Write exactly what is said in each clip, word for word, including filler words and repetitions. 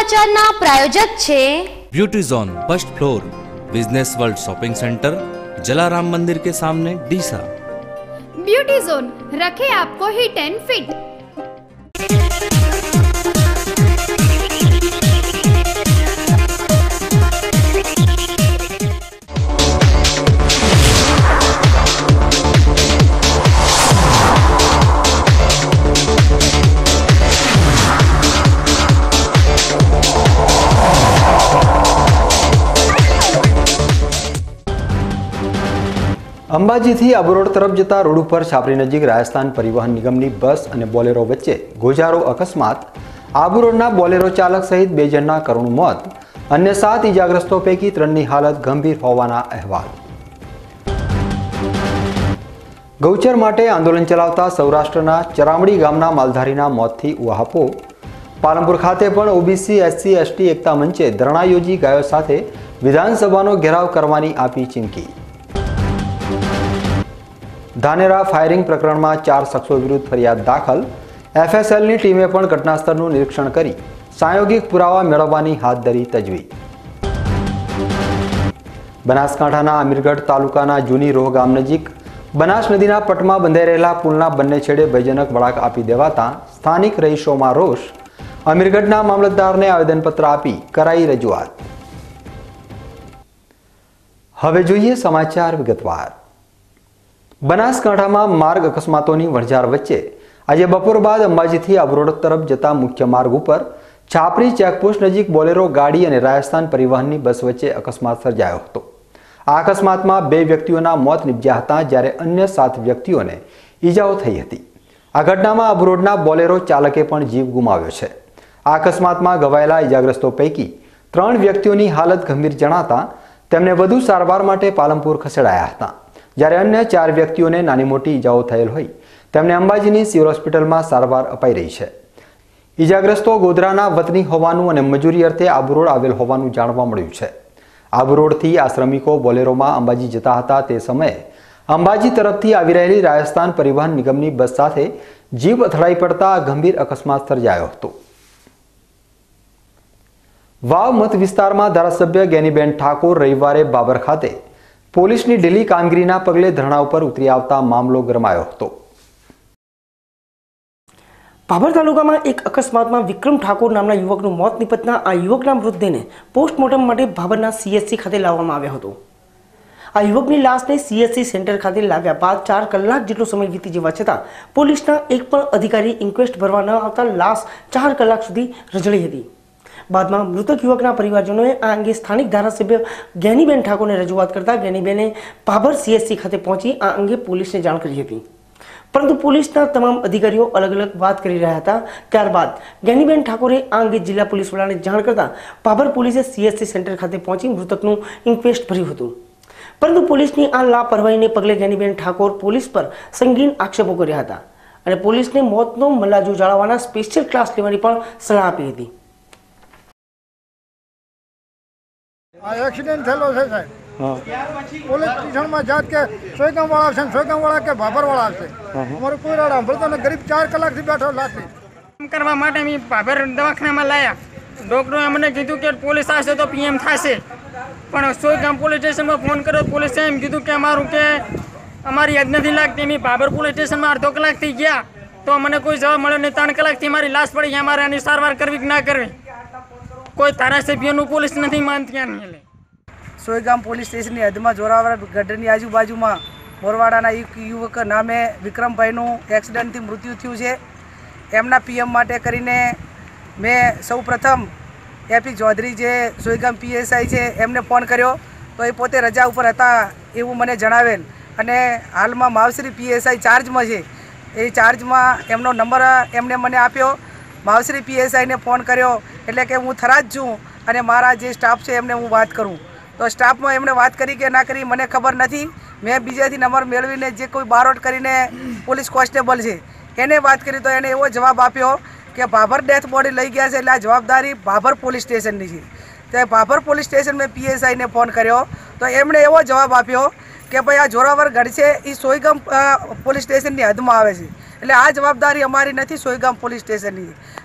સમાચારના પ્રાયોજક છે beauty zone first floor business world shopping centre Jalaram मंदिर के सामने डीसा। ब्यूटी जोन रखे आपको हिट एंड फिट। અંબાજીથી આબુ રોડ તરફ જતા રોડ ઉપર છાપરી નજીક રાજસ્થાન પરિવહન નિગમની બસ અને બોલેરો વચ્ચે ગોજારો અકસ્માત। આબુ રોડના બોલેરો ચાલક સહિત બે જણના કરુણ મોત, અન્ય સાત ઇજાગ્રસ્તો પૈકી ત્રણની હાલત ગંભીર હોવાના અહેવાલ। ગૌચર માટે આંદોલન ચલાવતા સૌરાષ્ટ્રના ચરામડી ગામના માલધારીના મોતથી ઉહાપો। પાલનપુર ખાતે પણ ઓબીસી એસસી એસટી એકતા મંચે ધરણા યોજી ગાયો સાથે વિધાનસભાનો ઘેરાવ કરવાની આપી ચીમકી। ધાનેરા ફાયરિંગ પ્રકરણમાં ચાર શખ્સો વિરુદ્ધ ફરિયાદ દાખલ। એફએસએલની ટીમે પણ ઘટનાસ્થળનું નિરીક્ષણ કરી પ્રાયોગિક પુરાવા મેળવવાની હાથ ધરી તજવીજ। બનાસકાંઠાના અમીરગઢ તાલુકાના જૂની રોહ ગામ નજીક બનાસ નદીના પટમાં બંધાઈ રહેલા પુલના બંને છેડે ભયજનક વળાંક આપી દેવાતા સ્થાનિક રહીશોમાં રોષ। અમીરગઢના મામલતદારને આવેદનપત્ર આપી કરાઈ રજૂઆત। હવે જોઈએ સમાચાર વિગતવાર। બનાસકાંઠામાં માર્ગ અકસ્માતોની વણઝાર વચ્ચે આજે બપોર બાદ અંબાજીથી આબુ રોડ તરફ જતા મુખ્ય માર્ગ ઉપર છાપરી ચેકપોસ્ટ નજીક બોલેરો ગાડી અને રાજસ્થાન પરિવહનની બસ વચ્ચે અકસ્માત સર્જાયો હતો। આ અકસ્માતમાં બે વ્યક્તિઓના મોત નિપજ્યા હતા, જ્યારે અન્ય સાત વ્યક્તિઓને ઈજાઓ થઈ હતી। આ ઘટનામાં આબુ રોડના બોલેરો ચાલકે પણ જીવ ગુમાવ્યો છે। આ અકસ્માતમાં ઘવાયેલા ઈજાગ્રસ્તો પૈકી ત્રણ વ્યક્તિઓની હાલત ગંભીર જણાતા તેમને વધુ સારવાર માટે પાલનપુર ખસેડાયા હતા, જ્યારે અન્ય ચાર વ્યક્તિઓને નાની મોટી ઈજાઓ થયેલ હોય તેમને અંબાજીની સિવિલ હોસ્પિટલમાં સારવાર અપાઈ રહી છે। ઈજાગ્રસ્તો ગોધરાના વતની હોવાનું અને મજૂરી અર્થે આબુ રોડ આવેલ હોવાનું જાણવા મળ્યું છે। આબુ રોડથી આ શ્રમિકો બોલેરોમાં અંબાજી જતા હતા તે સમયે અંબાજી તરફથી આવી રહેલી રાજસ્થાન પરિવહન નિગમની બસ સાથે જીપ અથડાઈ પડતા ગંભીર અકસ્માત સર્જાયો હતો। વાવ મત વિસ્તારમાં ધારાસભ્ય ગેનીબેન ઠાકોર રવિવારે બાબર ખાતે પોલીસની ઢીલી કામગીરીના પગલે ધરણા ઉપર ઉતરી આવતા મામલો ગરમાયો હતો। ભાભર તાલુકામાં એક અકસ્માતમાં વિક્રમ ઠાકોર નામના યુવકનું મોત નિપજતા આ યુવકના મૃતદેહને પોસ્ટમોર્ટમ માટે ભાભરના સીએચસી ખાતે લાવવામાં આવ્યો હતો। આ યુવકની લાશને સીએચસી સેન્ટર ખાતે લાવ્યા બાદ ચાર કલાક જેટલો સમય વીતી જવા છતાં પોલીસના એક પણ અધિકારી ઇન્ક્વેસ્ટ ભરવા ન આવતા લાશ ચાર કલાક સુધી રજળી હતી। બાદમાં મૃતક યુવકના પરિવારજનોએ આ અંગે સ્થાનિક ધારાસભ્ય ગેનીબેન ઠાકોરને રજૂઆત કરતા ગેનીબેને ભાભર સીએચસી ખાતે પહોંચી આ અંગે પોલીસને જાણ કરી હતી, પરંતુ પોલીસના તમામ અધિકારીઓ અલગ અલગ વાત કરી રહ્યા હતા। ત્યારબાદ ગેનીબેન ઠાકોરે આ અંગે જિલ્લા પોલીસ વડાને જાણ કરતા ભાભર પોલીસે સીએચસી સેન્ટર ખાતે પહોંચી મૃતકનું ઇન્ક્વેસ્ટ ભર્યું હતું, પરંતુ પોલીસની આ લાપરવાહીને પગલે ગેનીબેન ઠાકોર પોલીસ પર સંગીન આક્ષેપો કર્યા હતા અને પોલીસને મોતનો મલાજો જાળવવાના સ્પેશિયલ ક્લાસ લેવાની પણ સલાહ આપી હતી। एक्सीडेंट थेलो है साहब। पुलिस स्टेशन में जात के सोयगाम वाला से सोयगाम वाला के भाभर वाला से हमारे कोई राड़ा बोलता ना गरीब चार कलाक से बैठो लाठी करवा माटे मी भाभर दवाखानाમાં લાયા। ડોક્ટરે અમને કીધું કે પોલીસ આવશે તો પીએમ થશે, પણ સોયગામ પોલીસ સ્ટેશનમાં ફોન કર્યો, પોલીસે એમ કીધું કે અમારું કે અમારી યાદ નથી લાગતી। मी ભાભર પોલીસ સ્ટેશનમાં અડધો કલાક થઈ ગયા તો મને કોઈ જવાબ મળ્યો નહીં। ત્રણ કલાકથી મારી લાશ પડી ગયા, અમારે આની સારવાર કરવી કે ના કરવી, કોઈ ધારાસભ્યનું પોલીસ નથી માનતી। સોયગામ પોલીસ સ્ટેશનની હદમાં જોરાવર ગઢની આજુબાજુમાં મોરવાડાના એક યુવક નામે વિક્રમભાઈનું એક્સિડન્ટથી મૃત્યુ થયું છે। એમના પીએમ માટે કરીને મેં સૌ પ્રથમ એપી ચૌધરી જે સોયગામ પીએસઆઈ છે એમને ફોન કર્યો, તો એ પોતે રજા ઉપર હતા એવું મને જણાવેલ, અને હાલમાં માવશ્રી પીએસઆઈ ચાર્જમાં છે। એ ચાર્જમાં એમનો નંબર એમને મને આપ્યો। માવશ્રી પીએસઆઈને ફોન કર્યો એટલે કે હું થરાદ છું અને મારા જે સ્ટાફ છે એમને હું વાત કરું, તો સ્ટાફમાં એમણે વાત કરી કે ના કરી મને ખબર નથી। મેં બીજાથી નંબર મેળવીને જે કોઈ બારોટ કરીને પોલીસ કોન્સ્ટેબલ છે એને વાત કરી, તો એને એવો જવાબ આપ્યો કે ભાભર ડેથ બોડી લઈ ગયા છે એટલે આ જવાબદારી ભાભર પોલીસ સ્ટેશનની છે। તો ભાભર પોલીસ સ્ટેશન મેં પીએસઆઈને ફોન કર્યો તો એમણે એવો જવાબ આપ્યો કે ભાઈ આ જોરાવર ગઢ છે એ સોયગામ પોલીસ સ્ટેશનની હદમાં આવે છે, એટલે આ જવાબદારી અમારી નથી, સોયગામ પોલીસ સ્ટેશનની।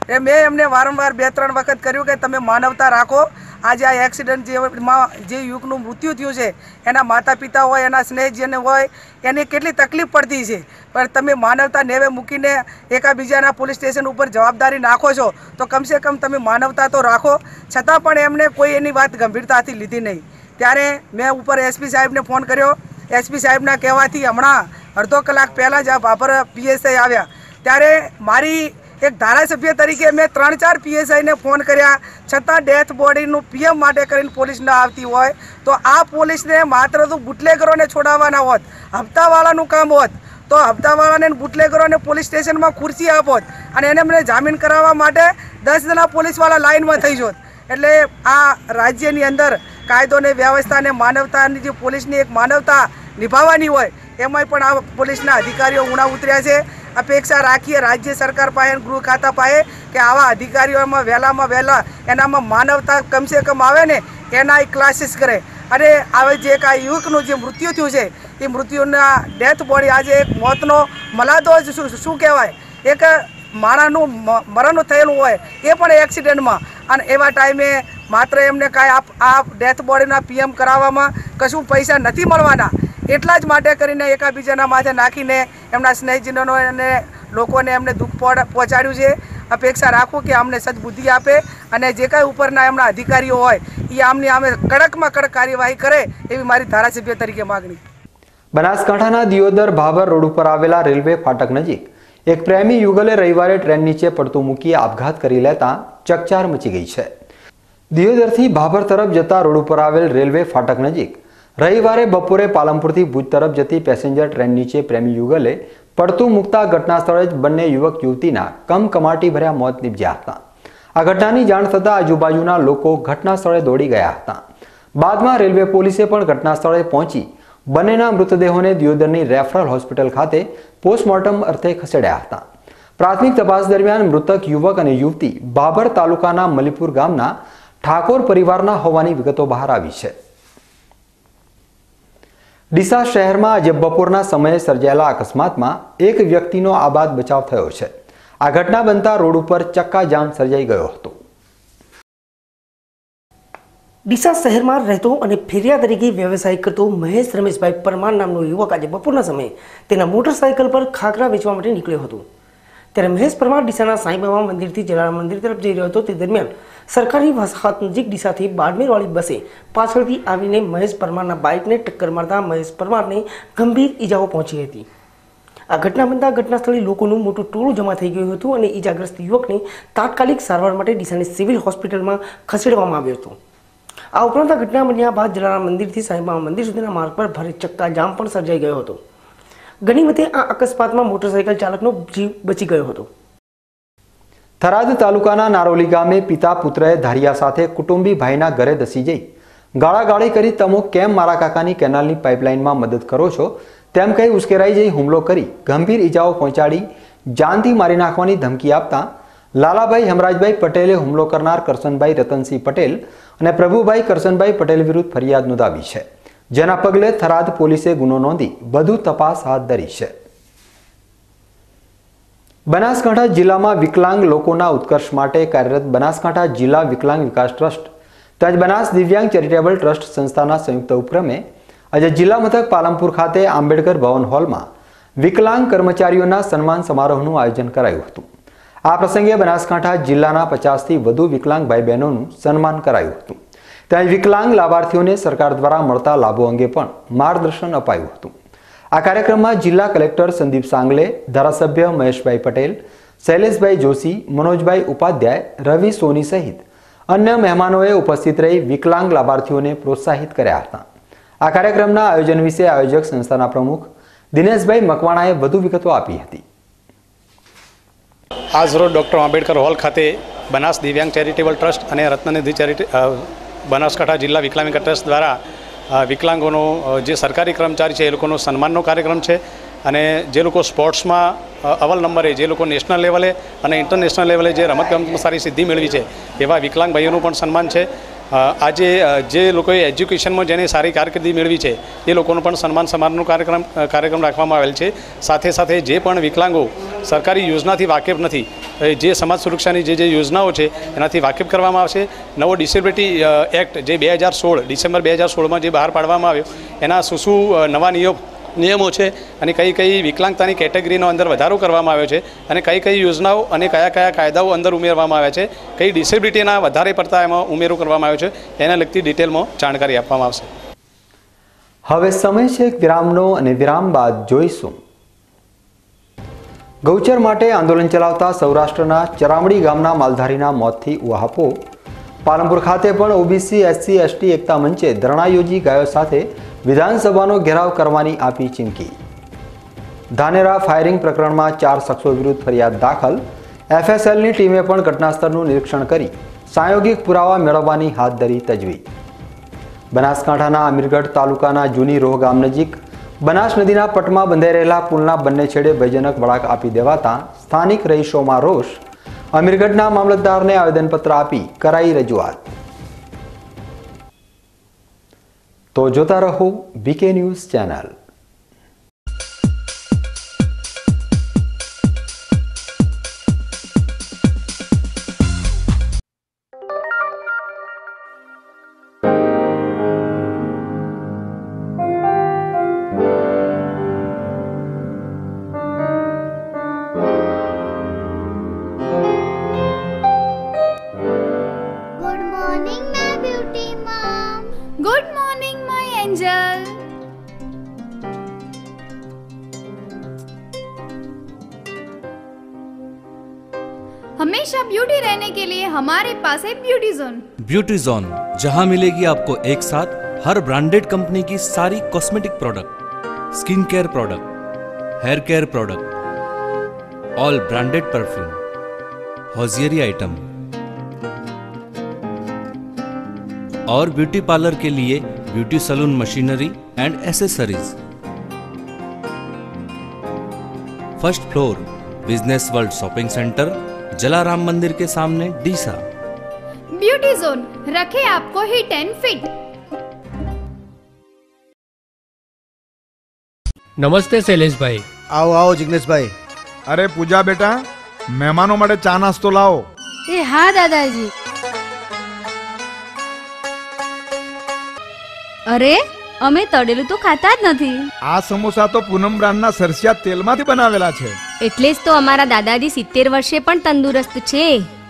એ મેં એમને વારંવાર બે ત્રણ વખત કર્યું કે તમે માનવતા રાખો. આજે આ એક્સિડન્ટ જેમાં જે યુવકનું મૃત્યુ થયું છે એના માતા પિતા હોય, એના સ્નેહીજન હોય, એને કેટલી તકલીફ પડતી છે, પણ તમે માનવતા નેવે મૂકીને એકાબીજાના પોલીસ સ્ટેશન ઉપર જવાબદારી નાખો છો તો કમસે કમ તમે માનવતા તો રાખો. છતાં પણ એમને કોઈ એની વાત ગંભીરતાથી લીધી નહીં. ત્યારે મેં ઉપર એસપી સાહેબને ફોન કર્યો. એસપી સાહેબના કહેવાથી હમણાં અડધો કલાક પહેલાં જ આ ભાભર પીએસઆઈ આવ્યા. ત્યારે મારી એક ધારાસભ્ય તરીકે મેં ત્રણ ચાર પીએસઆઈને ફોન કર્યા, છતાં ડેથ બોડીનું પીએમ માટે કરીને પોલીસ ના આવતી હોય તો આ પોલીસને માત્ર તો બુટલેગરોને છોડાવવાના હોત, હપ્તાવાળાનું કામ હોત તો હપ્તાવાળાને બુટલેગરોને પોલીસ સ્ટેશનમાં ખુરશી આપોત અને એને મને જામીન કરાવવા માટે દસ જણા પોલીસવાળા લાઇનમાં થઈ જોત. એટલે આ રાજ્યની અંદર કાયદો ને વ્યવસ્થા ને માનવતાની જે પોલીસની એક માનવતા નિભાવવાની હોય એમાંય પણ આ પોલીસના અધિકારીઓ ઉણા ઉતર્યા છે. અપેક્ષા રાખીએ રાજ્ય સરકાર પાસે, ગૃહ ખાતા પાસે કે આવા અધિકારીઓમાં વહેલામાં વહેલા એનામાં માનવતા કમસે કમ આવે ને એના ક્લાસીસ કરે. અને હવે જે એક આ યુવકનું જે મૃત્યુ થયું છે એ મૃત્યુના ડેથ બોડી આજે એક મોતનો મલાદો જ શું શું કહેવાય, એક માણસનું મરણ થયેલું હોય એ પણ એક્સિડન્ટમાં, અને એવા ટાઈમે માત્ર એમને કાંઈ આ ડેથ બોડીના પીએમ કરાવવામાં કશું પૈસા નથી મળવાના. એટલા જ માટે કરીને એકાબીજાના માથે નાખીને એમના સ્નેહીજનો અને લોકોને એમને દુઃખ પહોંચાડ્યું છે. અપેક્ષા રાખું કે અમને સદબુદ્ધિ આપે અને જે કાંઈ ઉપરના એમના અધિકારીઓ હોય એ આમની આમે કડકમાં કડક કાર્યવાહી કરે એવી મારી ધારાસભ્ય તરીકે માગણી. બનાસકાંઠાના દિયોદર ભાભર રોડ ઉપર આવેલા રેલવે ફાટક નજીક એક પ્રેમી યુગલે રવિવારે ટ્રેન નીચે પડતું મૂકી આપઘાત કરી લેતા ચકચાર મચી ગઈ છે. દિયોદરથી ભાભર તરફ જતા રોડ ઉપર આવેલ રેલવે ફાટક નજીક રવિવારે બપોરે પાલનપુરથી ભુજ તરફ જતી પેસેન્જર ટ્રેન નીચે પ્રેમી યુગલે પડતું મૂકતા ઘટના સ્થળે જ બંને યુવક યુવતીના કમકમાટી ભર્યા મોત નીપજ્યા હતા. આ ઘટનાની જાણ થતાં આજુબાજુના લોકો ઘટના સ્થળે દોડી ગયા હતા. બાદમાં રેલવે પોલીસે પણ ઘટના સ્થળે પહોંચી બંનેના મૃતદેહોને દિયોદરની રેફરલ હોસ્પિટલ ખાતે પોસ્ટમોર્ટમ અર્થે ખસેડ્યા હતા. પ્રાથમિક તપાસ દરમિયાન મૃતક યુવક અને યુવતી ભાભર તાલુકાના મલીપુર ગામના ઠાકોર પરિવારના હોવાની વિગતો બહાર આવી છે. ડીસા શહેરમાં આજે બપોરના સમયે સર્જાયેલા અકસ્માતમાં એક વ્યક્તિનો આબાદ બચાવ થયો છે. આ ઘટના બનતા રોડ ઉપર ચક્કાજામ સર્જાઈ ગયો હતો. ડીસા શહેરમાં રહેતો અને ફેરિયા તરીકે વ્યવસાય કરતો મહેશ રમેશભાઈ પરમાર નામનો યુવક આજે બપોરના સમયે તેના મોટરસાયકલ પર ખાખરા વેચવા માટે નીકળ્યો હતો. ત્યારે મહેશ પરમાર ડીસાના સાંઈબાબા મંદિરથી જલારામ મંદિર તરફ જઈ રહ્યો હતો. તે દરમિયાન સરકારી વસાહત નજીક ડીસાથી બાડમેરવાળી બસે પાછળથી આવીને મહેશ પરમારના બાઇકને ટક્કર મારતા મહેશ પરમારને ગંભીર ઈજાઓ પહોંચી હતી. આ ઘટના બનતા ઘટના સ્થળે લોકોનું મોટું ટોળું જમા થઈ ગયું હતું અને ઈજાગ્રસ્ત યુવકને તાત્કાલિક સારવાર માટે ડીસાની સિવિલ હોસ્પિટલમાં ખસેડવામાં આવ્યો હતો. આ ઉપરાંત આ ઘટના બન્યા બાદ જલારામ મંદિરથી સાંઈબાબા મંદિર સુધીના માર્ગ પર ભારે ચક્કાજામ પણ સર્જાઈ ગયો હતો. ઘણી વખતે આ અકસ્માતમાં મોટરસાયકલ ચાલકનો જીવ બચી ગયો હતો. થરાદ તાલુકાના નારોલી ગામે પિતા પુત્રએ ધારિયા સાથે કુટુંબી ભાઈના ઘરે ધસી જઈ ગાળાગાળી કરી તમો કેમ મારા કાકાની કેનાલની પાઇપલાઇનમાં મદદ કરો છો તેમ કહી ઉશ્કેરાઈ જઈ હુમલો કરી ગંભીર ઈજાઓ પહોંચાડી જાનથી મારી નાખવાની ધમકી આપતા લાલાભાઈ હેમરાજભાઈ પટેલે હુમલો કરનાર કરશનભાઈ રતનસિંહ પટેલ અને પ્રભુભાઈ કરશનભાઈ પટેલ વિરુદ્ધ ફરિયાદ નોંધાવી છે. જેના પગલે થરાદ પોલીસે ગુનો નોંધી વધુ તપાસ હાથ ધરી છે. બનાસકાંઠા જિલ્લામાં વિકલાંગ લોકોના ઉત્કર્ષ માટે કાર્યરત બનાસકાંઠા જિલ્લા વિકલાંગ વિકાસ ટ્રસ્ટ તેમજ બનાસ દિવ્યાંગ ચેરિટેબલ ટ્રસ્ટ સંસ્થાના સંયુક્ત ઉપક્રમે આજે જિલ્લા મથક પાલનપુર ખાતે આંબેડકર ભવન હોલમાં વિકલાંગ કર્મચારીઓના સન્માન સમારોહનું આયોજન કરાયું હતું. આ પ્રસંગે બનાસકાંઠા જિલ્લાના પચાસથી વધુ વિકલાંગ ભાઈ બહેનોનું સન્માન કરાયું હતું. ત્યાં વિકલાંગ લાભાર્થીઓને સરકાર દ્વારા મળતા લાભો અંગે પણ માર્ગદર્શન અપાયું હતું. આ કાર્યક્રમમાં જિલ્લા કલેક્ટર સંદીપ સાંગલે, ધારાસભ્ય મહેશભાઈ પટેલ, શૈલેષભાઈ જોશી, મનોજભાઈ ઉપાધ્યાય, રવિ સોની સહિત અન્ય મહેમાનોએ ઉપસ્થિત રહી વિકલાંગ લાભાર્થીઓને પ્રોત્સાહિત કર્યા હતા. આ કાર્યક્રમના આયોજન વિશે આયોજક સંસ્થાના પ્રમુખ દિનેશભાઈ મકવાણાએ વધુ વિગતો આપી હતી. આજ રોજ ડૉક્ટર આંબેડકર હોલ ખાતે બનાસ દિવ્યાંગ ચેરિટેબલ ટ્રસ્ટ અને રત્નનિધિ ચેરિટી બનાસકાંઠા જિલ્લા વિકલાંગ ટ્રસ્ટ દ્વારા વિકલાંગોનો જે સરકારી કર્મચારી છે એ લોકોનો સન્માનનો કાર્યક્રમ છે. અને જે લોકો સ્પોર્ટ્સમાં અવ્વલ નંબરે, જે લોકો નેશનલ લેવલે અને ઇન્ટરનેશનલ લેવલે જે રમતગમતમાં સારી સિદ્ધિ મેળવી છે એવા વિકલાંગ ભાઈઓનું પણ સન્માન છે. આજે જે લોકોએ એજ્યુકેશનમાં જેને સારી કારકિર્દી મેળવી છે એ લોકોનું પણ સન્માન સમારોહનો કાર્યક્રમ કાર્યક્રમ રાખવામાં આવેલ છે. સાથે સાથે જે પણ વિકલાંગો સરકારી યોજનાથી વાકેફ નથી, જે સમાજ સુરક્ષાની જે જે યોજનાઓ છે એનાથી વાકેફ કરવામાં આવશે. નવો ડિસેબિલિટી એક્ટ જે બે હજાર સોળ ડિસેમ્બર બે હજાર સોળમાં જે બહાર પાડવામાં આવ્યો એના શું શું નવા નિયમ નિયમો છે અને કઈ કઈ વિકલાંગતાની કેટેગરીનો અંદર વધારો કરવામાં આવ્યો છે અને કઈ કઈ યોજનાઓ અને કયા કયા કાયદાઓ અંદર ઉમેરવામાં આવ્યા છે, કઈ ડિસેબિલિટીના વધારે પડતા એમાં ઉમેરો કરવામાં આવ્યો છે, એના લગતી ડિટેલમાં જાણકારી આપવામાં આવશે. હવે સમય છે એક વિરામનો અને વિરામ બાદ જોઈશું. ગૌચર માટે આંદોલન ચલાવતા સૌરાષ્ટ્રના ચરામડી ગામના માલધારીના મોતથી ઉહાપો. પાલનપુર ખાતે પણ ઓબીસી એસસી એસટી એકતા મંચે ધરણા યોજી ગાયો સાથે વિધાનસભાનો ઘેરાવ કરવાની આપી ચીમકી. ધાનેરા ફાયરિંગ પ્રકરણમાં ચાર શખ્સો વિરુદ્ધ ફરિયાદ દાખલ. એફએસએલની ટીમે પણ ઘટનાસ્થળનું નિરીક્ષણ કરી પ્રાયોગિક પુરાવા મેળવવાની હાથ ધરી તજવીજ. બનાસકાંઠાના અમીરગઢ તાલુકાના જૂની રોહ ગામ નજીક બનાસ નદીના પટમાં બંધાઈ રહેલા પુલના બંને છેડે ભયજનક વળાંક આપી દેવાતા સ્થાનિક રહીશોમાં રોષ. અમીરગઢના મામલતદારને આવેદનપત્ર આપી કરાઈ રજૂઆત. તો જોતા રહો BK news channel. Good morning, my beauty mom. Good morning, my angel. हमेशा ब्यूटी रहने के लिए हमारे पास है ब्यूटी जोन. ब्यूटी जोन, जहां मिलेगी आपको एक साथ हर ब्रांडेड कंपनी की सारी cosmetic product, skin care product, hair care product, all branded perfume, hosiery item और ब्यूटी पार्लर के लिए beauty salon machinery and accessories. First floor, business world shopping centre, Jalaram मंदिर के सामने, डीसा. ब्यूटी जोन रखे आपको हिट एंड फिट. નમસ્તે શૈલેષભાઈ. આવો આવો જિગ્નેશભાઈ. અરે પૂજા બેટા, મહેમાનો માટે ચા નાસ્તો લાવો. એ હા દાદાજી. અરે અમે તળેલું તો ખાતા જ નથી. આ સમોસા તો પૂનમ બ્રાન્ડના સરસિયા તેલમાંથી બનાવેલા છે. એટલે જ તો અમારા દાદાજી સિત્તેર વર્ષે પણ તંદુરસ્ત છે.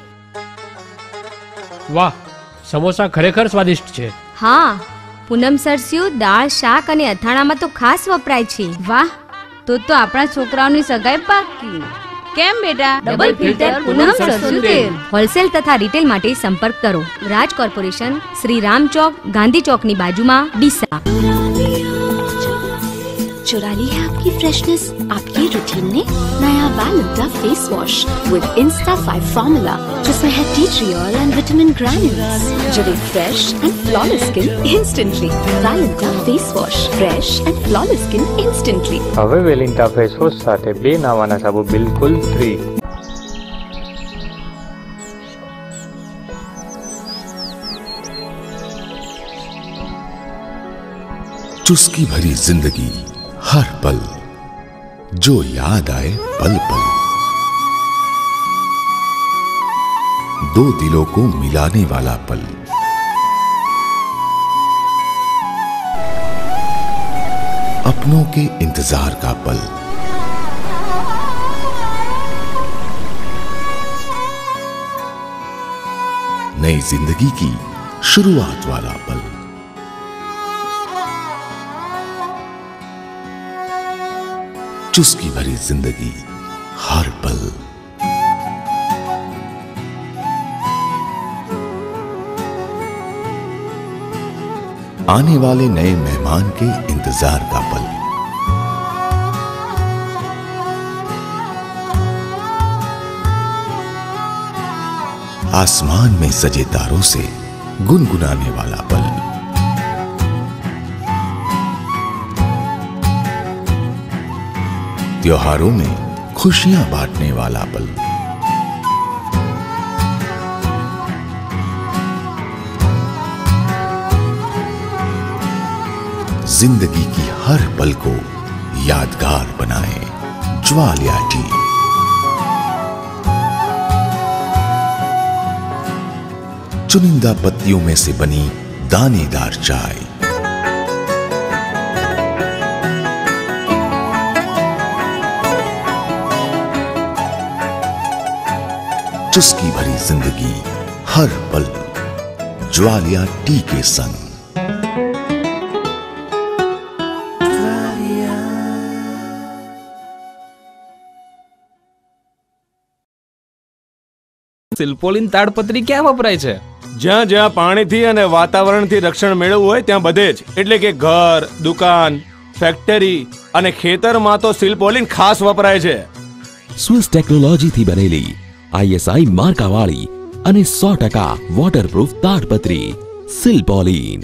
વાહ, સમોસા ખરેખર સ્વાદિષ્ટ છે. હા, પૂનમ સરસ્યું દાળ શાક અને અથાણામાં તો ખાસ વપરાય છે. વાહ, તો તો આપણા છોકરાઓની સગાઈ પાકી. કેમ બેટા? ડબલ ફિલ્ટર પૂનમ સરસ્યું તેલ. હોલસેલ તથા રિટેલ માટે સંપર્ક કરો. રાજ કોર્પોરેશન, શ્રી રામ ચોક, ગાંધી ચોકની બાજુમાં, ડીસા. चुरा ली है आपकी फ्रेशनेस आपकी रूटीन ने नया Valenta face wash with insta five formula जिसमें है tea tree oil and vitamin granules जो दे fresh and flawless skin instantly. Valenta face wash fresh and flawless skin instantly. હવે વેલિન્ટા ફેસ વોશ સાથે બે નાવાના સાબુ બિલકુલ ફ્રી. चुस्की भरी जिंदगी हर पल जो याद आए पल पल. दो दिलों को मिलाने वाला पल. अपनों के इंतजार का पल. नई जिंदगी की शुरुआत वाला पल. चुस्की भरी जिंदगी हर पल. आने वाले नए मेहमान के इंतजार का पल. आसमान में सजे तारों से गुनगुनाने वाला पल. त्योहारों में खुशियां बांटने वाला पल. जिंदगी की हर पल को यादगार बनाए ज्वालिया टी. चुनिंदा पत्तियों में से बनी दानेदार चाय। चुस्की भरी जिंदगी हर पल ज्वालिया टी के संग। સિલ્પોલિન તાડપત્રી ક્યાં વપરાય છે? જ્યાં જ્યાં પાણીથી અને વાતાવરણથી રક્ષણ મેળવવું હોય ત્યાં બધે જ, એટલે કે ઘર, દુકાન, ફેક્ટરી અને ખેતરમાં તો સિલ્પોલિન ખાસ વપરાય છે। સ્વિસ ટેકનોલોજીથી બનેલી આઈએસઆઈ માર્કાવાળી અને સો ટકા વોટરપ્રૂફ તાડપત્રી સિલ્પોલિન।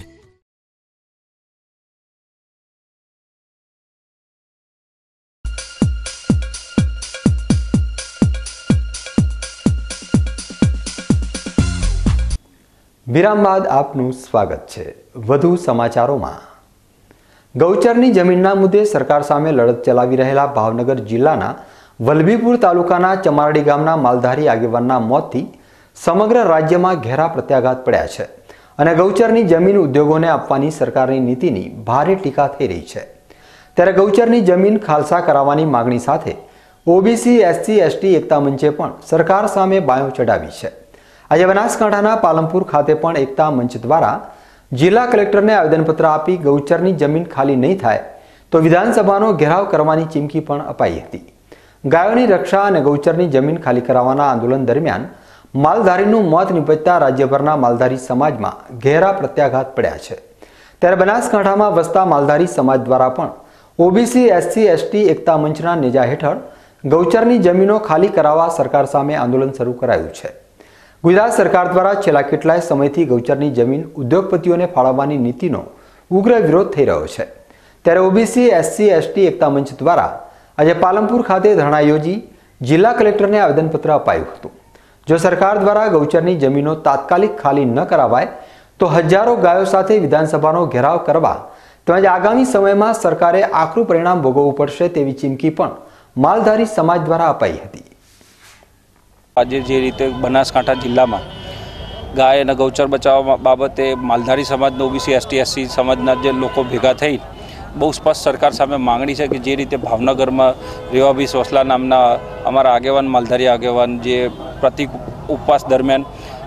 વિરામ બાદ આપનું સ્વાગત છે। વધુ સમાચારોમાં, ગૌચરની જમીનના મુદ્દે સરકાર સામે લડત ચલાવી રહેલા ભાવનગર જિલ્લાના વલભીપુર તાલુકાના ચમારડી ગામના માલધારી આગેવાનના મોતથી સમગ્ર રાજ્યમાં ઘેરા પ્રત્યાઘાત પડ્યા છે અને ગૌચરની જમીન ઉદ્યોગોને આપવાની સરકારની નીતિની ભારે ટીકા થઈ રહી છે। ત્યારે ગૌચરની જમીન ખાલસા કરાવવાની માંગણી સાથે ઓબીસી એસસી એસટી એકતા મંચે પણ સરકાર સામે બાયો ચડાવી છે। આજે બનાસકાંઠાના પાલનપુર ખાતે પણ એકતા મંચ દ્વારા જિલ્લા કલેક્ટરને આવેદનપત્ર આપી ગૌચરની જમીન ખાલી નહીં થાય તો વિધાનસભાનો ઘેરાવ કરવાની ચીમકી પણ અપાઈ હતી। ગાયોની રક્ષા અને ગૌચરની જમીન ખાલી કરાવવાના આંદોલન દરમિયાન માલધારીનું મોત નિપજતા રાજ્યભરના માલધારી સમાજમાં ઘેરા પ્રત્યાઘાત પડ્યા છે। ત્યારે બનાસકાંઠામાં વસતા માલધારી સમાજ દ્વારા પણ ઓબીસી એસસી એસટી એકતા મંચના નેજા હેઠળ ગૌચરની જમીનો ખાલી કરાવવા સરકાર સામે આંદોલન શરૂ કરાયું છે। ગુજરાત સરકાર દ્વારા છેલ્લા કેટલાય સમયથી ગૌચરની જમીન ઉદ્યોગપતિઓને ફાળવવાની નીતિનો ઉગ્ર વિરોધ થઈ રહ્યો છે। ત્યારે ઓબીસી એસસી એસટી એકતા મંચ દ્વારા આજે પાલનપુર ખાતે ધરણા યોજી જિલ્લા કલેક્ટરને આવેદનપત્ર અપાયું હતું। જો સરકાર દ્વારા ગૌચરની જમીનો તાત્કાલિક ખાલી ન કરાવાય તો હજારો ગાયો સાથે વિધાનસભાનો ઘેરાવ કરવા તેમજ આગામી સમયમાં સરકારે આકરું પરિણામ ભોગવવું પડશે તેવી ચીમકી પણ માલધારી સમાજ દ્વારા અપાઈ હતી। આજે જે રીતે બનાસકાંઠા જિલ્લામાં ગાય અને ગૌચર બચાવવા બાબતે માલધારી સમાજના ઓબીસી એસટી એસસી સમાજના જે લોકો ભેગા થઈ બહુ સ્પષ્ટ સરકાર સામે માંગણી છે કે જે રીતે ભાવનગરમાં રેવાભી સોસલા નામના અમારા આગેવાન માલધારી આગેવાન જે પ્રતિક ઉપવાસ દરમિયાન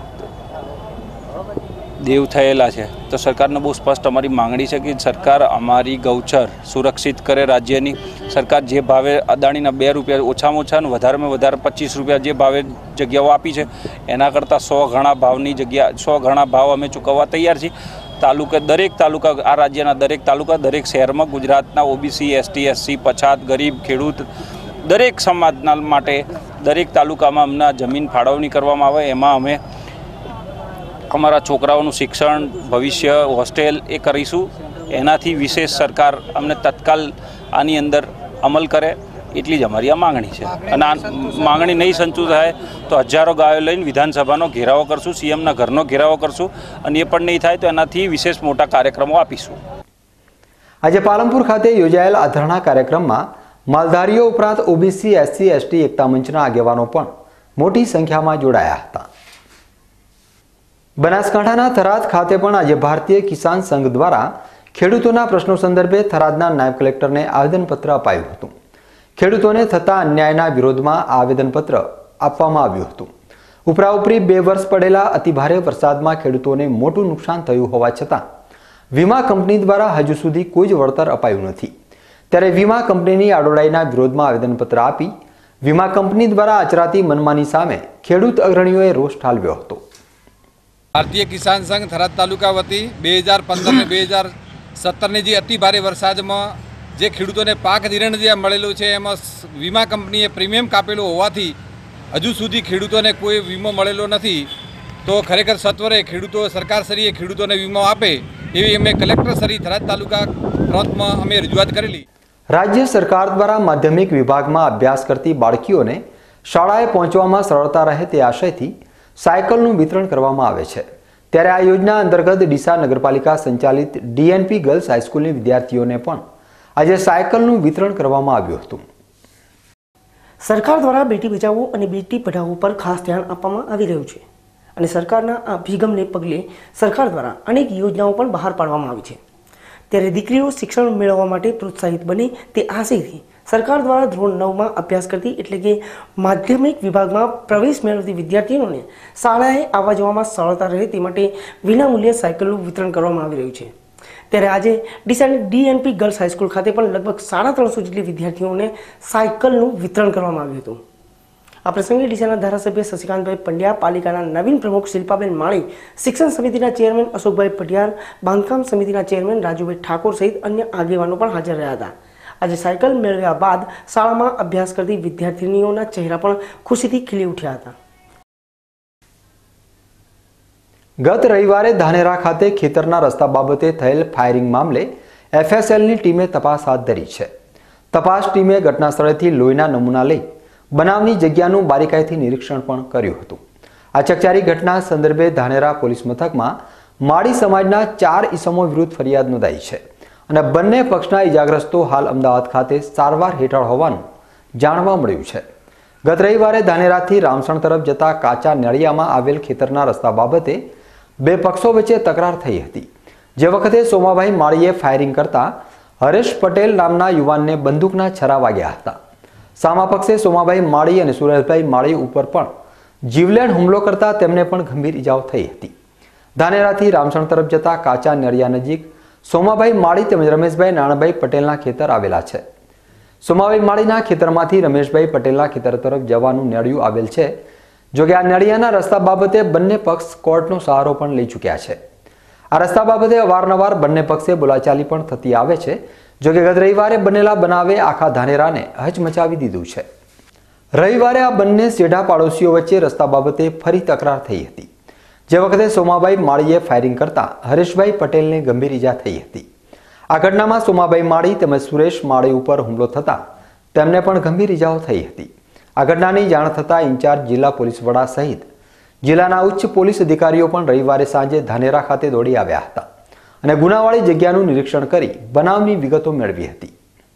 દેવ થયેલા છે, તો સરકારને બહુ સ્પષ્ટ અમારી માંગણી છે કે સરકાર અમારી ગૌચર સુરક્ષિત કરે રાજ્યની। સરકાર જે ભાવે અદાણીના બે રૂપિયા ઓછામાં ઓછા અને વધારેમાં વધારે પચીસ રૂપિયા જે ભાવે જગ્યાઓ આપી છે એના કરતાં સો ગણા ભાવની જગ્યા સો ગણા ભાવ અમે ચૂકવવા તૈયાર છીએ। તાલુકા દરેક તાલુકા આ રાજ્યના દરેક તાલુકા દરેક શહેરમાં ગુજરાતના ઓબીસી એસટી એસસી પછાત ગરીબ ખેડૂત દરેક સમાજના માટે દરેક તાલુકામાં અમને જમીન ફાળવણી કરવામાં આવે, એમાં અમે અમારા છોકરાઓનું શિક્ષણ ભવિષ્ય હોસ્ટેલ એ કરીશું। એનાથી વિશેષ સરકાર અમને તત્કાલ આની અંદર અમલ કરે એટલી જ અમારી આ માંગણી છે અને આ માંગણી નહીં સંતુષ્ટ થાય તો હજારો ગાયો લઈને વિધાનસભાનો ઘેરાવો કરશું, સીએમના ઘરનો ઘેરાવો કરશું અને એ પણ નહીં થાય તો એનાથી વિશેષ મોટા કાર્યક્રમો આપીશું। આજે પાલનપુર ખાતે યોજાયેલ આ ધરણા કાર્યક્રમમાં માલધારીઓ ઉપરાંત ઓબીસી એસસી એસટી એકતા મંચના આગેવાનો પણ મોટી સંખ્યામાં જોડાયા હતા। બનાસકાંઠાના થરાદ ખાતે પણ આજે ભારતીય કિસાન સંઘ દ્વારા ખેડૂતોના પ્રશ્નો સંદર્ભે થરાદના નાયબ કલેક્ટરને આવેદનપત્ર અપાયું હતું। ખેડૂતોને થતા અન્યાયના વિરોધમાં આવેદનપત્ર આપવામાં આવ્યું હતું। ઉપરાઉપરી બે વર્ષ પડેલા અતિભારે વરસાદમાં ખેડૂતોને મોટું નુકસાન થયું હોવા છતાં વીમા કંપની દ્વારા હજુ સુધી કોઈ જ વળતર અપાયું નથી। ત્યારે વીમા કંપનીની આડોડાઈના વિરોધમાં આવેદનપત્ર આપી વીમા કંપની દ્વારા આચરાતી મનમાની સામે ખેડૂત અગ્રણીઓએ રોષ ઠાલવ્યો હતો। ભારતીય કિસાન સંઘ થરાદ તાલુકા વતી બે હજાર પંદર ને બે હજાર સત્તરની જે અતિ ભારે વરસાદમાં જે ખેડૂતોને પાક ધિરાણ જે મળેલું છે એમાં વીમા કંપનીએ પ્રીમિયમ કાપેલું હોવાથી હજુ સુધી ખેડૂતોને કોઈ વીમો મળેલો નથી। તો ખરેખર સત્વરે ખેડૂતો સરકારશ્રીએ ખેડૂતોને વીમો આપે એવી અમે કલેક્ટરશ્રી થરાદ તાલુકા પ્રાંતમાં અમે રજૂઆત કરેલી। રાજ્ય સરકાર દ્વારા માધ્યમિક વિભાગમાં અભ્યાસ કરતી બાળકીઓને શાળાએ પહોંચવામાં સરળતા રહે તે આશયથી સાયકલનું વિતરણ કરવામાં આવે છે। ત્યારે આ યોજના અંતર્ગત ડીસા નગરપાલિકા સંચાલિત ડીએનપી ગર્લ્સ હાઈસ્કૂલની વિદ્યાર્થીઓને પણ આજે સાયકલનું વિતરણ કરવામાં આવ્યું હતું। સરકાર દ્વારા બેટી બચાવો અને બેટી પઢાઓ પર ખાસ ધ્યાન આપવામાં આવી રહ્યું છે। અને સરકારના આ અભિગમને પગલે સરકાર દ્વારા અનેક યોજનાઓ પણ બહાર પાડવામાં આવી છે। ત્યારે દીકરીઓ શિક્ષણ મેળવવા માટે પ્રોત્સાહિત બને તે આશયથી સરકાર દ્વારા ધોરણ નવમાં અભ્યાસ કરતી એટલે કે માધ્યમિક વિભાગમાં પ્રવેશ મેળવતી વિદ્યાર્થીઓને શાળાએ આવવા જવામાં સરળતા રહે તે માટે વિનામૂલ્યે સાયકલનું વિતરણ કરવામાં આવી રહ્યું છે। ત્યારે આજે ડીસાની ડીએનપી ગર્લ્સ હાઈસ્કૂલ ખાતે પણ લગભગ સાડા ત્રણસો જેટલી વિદ્યાર્થીઓને સાયકલનું વિતરણ કરવામાં આવ્યું હતું। આ પ્રસંગે ડીસાના ધારાસભ્ય શશિકાંતભાઈ પંડ્યા, પાલિકાના નવીન પ્રમુખ શિલ્પાબેન માળી, શિક્ષણ સમિતિના ચેરમેન અશોકભાઈ પટિયાર, બાંધકામ સમિતિના ચેરમેન રાજુભાઈ ઠાકોર સહિત અન્ય આગેવાનો પણ હાજર રહ્યા હતા। આજે સાયકલ મેળવ્યા બાદ શાળામાં અભ્યાસ કરતી વિદ્યાર્થીનીઓના ચહેરા પણ ખુશીથી ખીલી ઉઠ્યા હતા। ગત રવિવારે ધાનેરા ખાતે ખેતરના રસ્તા બાબતે થયેલ ફાયરિંગ મામલે એફએસએલની ટીમે તપાસ હાથ ધરી છે। તપાસ ટીમે ઘટના સ્થળેથી લોહીના નમૂના લઈ બનાવની જગ્યાનું બારીકાઈથી નિરીક્ષણ પણ કર્યું હતું। આ ચકચારી ઘટના સંદર્ભે ધાનેરા પોલીસ મથકમાં માળી સમાજના ચાર ઈસમો વિરુદ્ધ ફરિયાદ નોંધાઈ છે અને બંને પક્ષના ઈજાગ્રસ્તો હાલ અમદાવાદ ખાતે સારવાર હેઠળ હોવાનું જાણવા મળ્યું છે। ગત રવિવારે ધાનેરાથી રામસણ તરફ જતા કાચા નળિયામાં આવેલ ખેતરના રસ્તા બાબતે બે પક્ષો વચ્ચે તકરાર થઈ હતી, જે વખતે સોમાભાઈ માળીએ ફાયરિંગ કરતા હરેશ પટેલ નામના યુવાનને બંદૂકના છરા વાગ્યા હતા। સામા પક્ષે સોમાભાઈ માળી અને સુરેશભાઈ માળી ઉપર પણ જીવલેણ હુમલો કરતા તેમને પણ ગંભીર ઈજાઓ થઈ હતી। ધાનેરાથી રામસણ તરફ જતા કાચા નળિયા નજીક સોમાભાઈ માળી તેમજ રમેશભાઈ નાણાભાઈ પટેલના ખેતર આવેલા છે। સોમાભાઈ માળીના ખેતરમાંથી રમેશભાઈ પટેલના ખેતર તરફ જવાનું નળિયું આવેલ છે। જોકે આ નળિયાના રસ્તા બાબતે બંને પક્ષ કોર્ટનો સહારો પણ લઈ ચૂક્યા છે। આ રસ્તા બાબતે અવારનવાર બંને પક્ષે બોલાચાલી પણ થતી આવે છે। જોકે ગત રવિવારે બનેલા બનાવે આખા ધાનેરાને હચમચાવી દીધું છે। રવિવારે આ બંને સેઢા પાડોશીઓ વચ્ચે રસ્તા બાબતે ફરી તકરાર થઈ હતી, જે વખતે સોમાભાઈ માળીએ ફાયરિંગ કરતા હરેશભાઈ પટેલને ગંભીર ઈજા થઈ હતી। આ ઘટનામાં સોમાભાઈ માળી તેમજ સુરેશ માળી ઉપર હુમલો થતા તેમને પણ ગંભીર ઈજાઓ થઈ હતી। આ ઘટનાની જાણ થતાં ઇન્ચાર્જ જિલ્લા પોલીસ વડા સહિત જિલ્લાના ઉચ્ચ પોલીસ અધિકારીઓ પણ રવિવારે સાંજે ધાનેરા ખાતે દોડી આવ્યા હતા અને ગુનાવાળી જગ્યાનું નિરીક્ષણ કરી બનાવની વિગતો મેળવી હતી।